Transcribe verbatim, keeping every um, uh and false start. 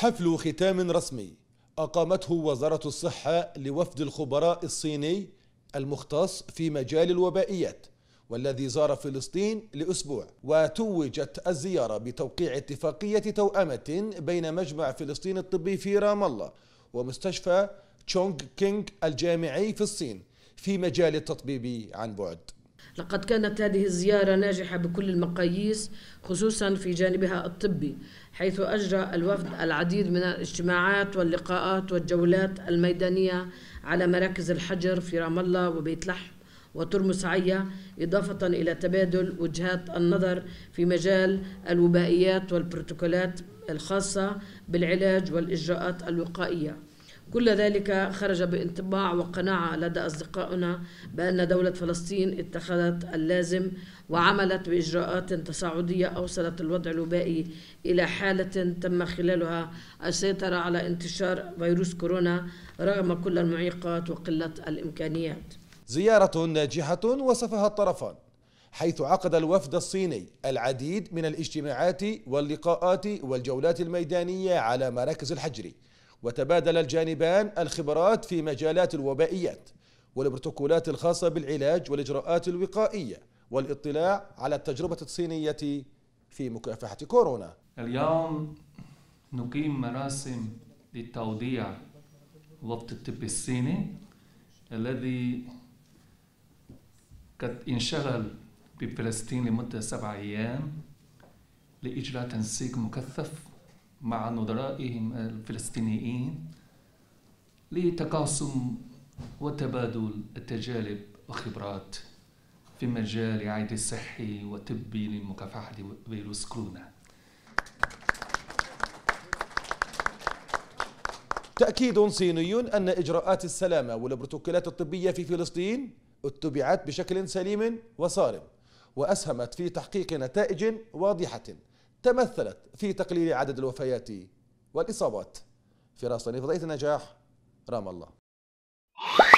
حفل ختام رسمي أقامته وزارة الصحة لوفد الخبراء الصيني المختص في مجال الوبائيات والذي زار فلسطين لأسبوع، وتوجت الزيارة بتوقيع اتفاقية توأمة بين مجمع فلسطين الطبي في رام الله ومستشفى تشونغ كينغ الجامعي في الصين في مجال التطبيب عن بعد. لقد كانت هذه الزيارة ناجحة بكل المقاييس، خصوصا في جانبها الطبي، حيث أجرى الوفد العديد من الاجتماعات واللقاءات والجولات الميدانية على مراكز الحجر في رام الله وبيت لحم وترمس عيا، إضافة إلى تبادل وجهات النظر في مجال الوبائيات والبروتوكولات الخاصة بالعلاج والإجراءات الوقائية. كل ذلك خرج بانطباع وقناعة لدى أصدقائنا بأن دولة فلسطين اتخذت اللازم وعملت بإجراءات تصاعدية أوصلت الوضع الوبائي إلى حالة تم خلالها السيطرة على انتشار فيروس كورونا رغم كل المعيقات وقلة الإمكانيات. زيارة ناجحة وصفها الطرفان، حيث عقد الوفد الصيني العديد من الاجتماعات واللقاءات والجولات الميدانية على مراكز الحجر، وتبادل الجانبان الخبرات في مجالات الوبائيات والبروتوكولات الخاصة بالعلاج والإجراءات الوقائية والاطلاع على التجربة الصينية في مكافحة كورونا. اليوم نقيم مراسم لتوديع وفد الطب الصيني الذي قد انشغل بفلسطين لمدة سبعة أيام لإجراء تنسيق مكثف مع نظرائهم الفلسطينيين لتقاسم وتبادل التجارب والخبرات في مجال الرعاية الصحي والطبي لمكافحة فيروس كورونا. تأكيد صيني أن إجراءات السلامة والبروتوكولات الطبية في فلسطين اتبعت بشكل سليم وصارم، وأسهمت في تحقيق نتائج واضحة تمثلت في تقليل عدد الوفيات والإصابات. فراس طني، فضائية النجاح، رام الله.